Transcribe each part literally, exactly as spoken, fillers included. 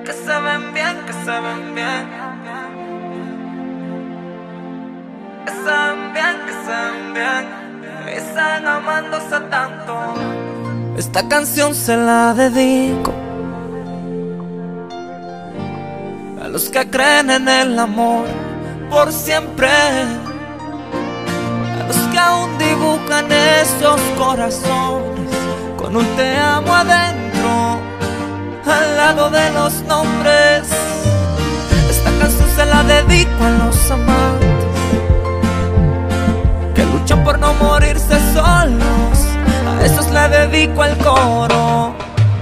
que se ven bien, que se ven bien, que se ven bien, que se ven bien, que están amándose tanto. Esta canción se la dedico a los que creen en el amor por siempre, a los que aún dibujan esos corazones con un te amo adentro al lado de los nombres. Esta canción se la dedico a los amantes que luchan por no morirse solos, a esos le dedico el coro.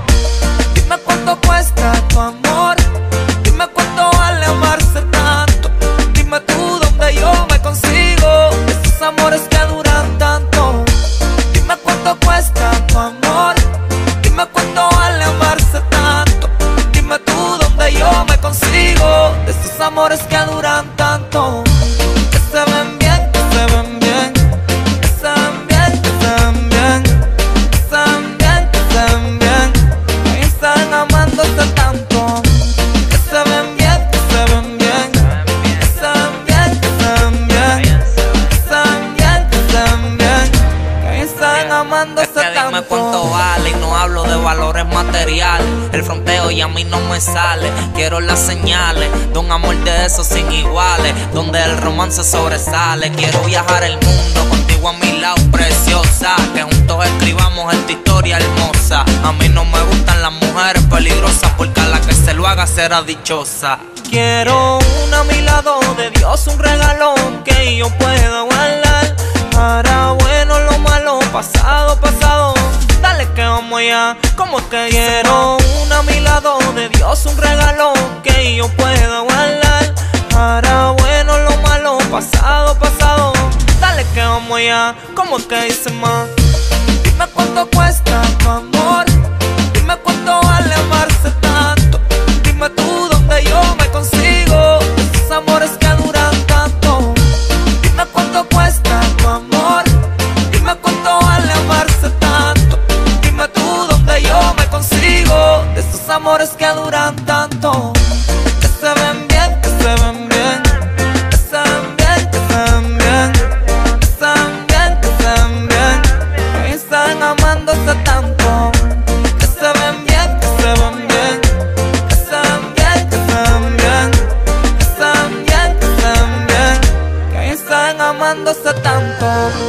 Dime cuánto cuesta tu amor, dime cuánto vale amarse tanto, dime tú dónde yo me consigo esos amores que duran tanto. Dime cuánto cuesta tu amor, dime cuánto vale amarse tanto, dime tú dónde yo me consigo esos amores que duran tanto. Que se ven bien, que se ven bien, que se ven bien, que se ven bien, que se ven bien, que se ven bien, que están amándose tanto. Que se ven bien, que se ven bien, que se ven bien, que se ven bien, que se ven bien, que se ven bien, que están amándose tanto. Es que dime cuánto vale y no hablo de valores materiales. El fronteo y a mí no me sale. Quiero las señales de un amor de esos sin iguales, donde el romance sobresale. Quiero viajar el mundo contigo a mi lado, preciosa, que juntos escribamos esta historia hermosa. A mí no me gustan las mujeres peligrosas, porque a la que se lo haga será dichosa. Quiero una a mi lado de Dios, un regalo que yo pueda guardar para bueno lo malo, pasado, pasado. Dale que vamos ya, como que quiero una a mi lado de Dios, un regalo que yo pueda guardar para bueno lo malo, pasado, pasado. Dale que vamos ya, como que dice más. Dime cuánto cuesta tu amor, dime cuánto vale amarse tanto, dime tú dónde yo me consigo esos amores que duran tanto. Dime cuánto cuesta tu amor, dime cuánto vale amarse tanto, dime tú dónde yo me consigo esos amores que duran tanto. Que se ven bien, que se ven bien, que se ven bien, que se ven bien, que se ven bien, que se ven bien, que están amándose tanto. Que se ven bien, que se ven bien, que se ven bien, que se ven bien, que se ven bien, que se ven bien, que están amándose tanto.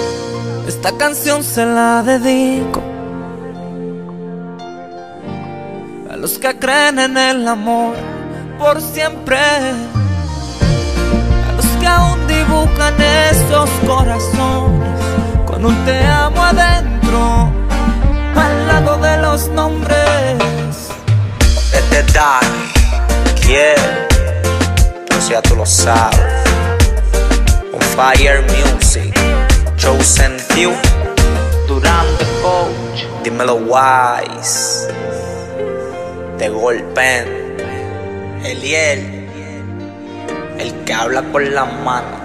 Esta canción se la dedico a los que creen en el amor por siempre, a los que aún dibujan esos corazones con un te amo adentro al lado de los nombres. Desde Dark, yeah, pues ya tú lo sabes. On Fire Music, Chosen Few, Durán the Coach, dímelo Wise, The Golpen, Eliel, el que habla con las manos.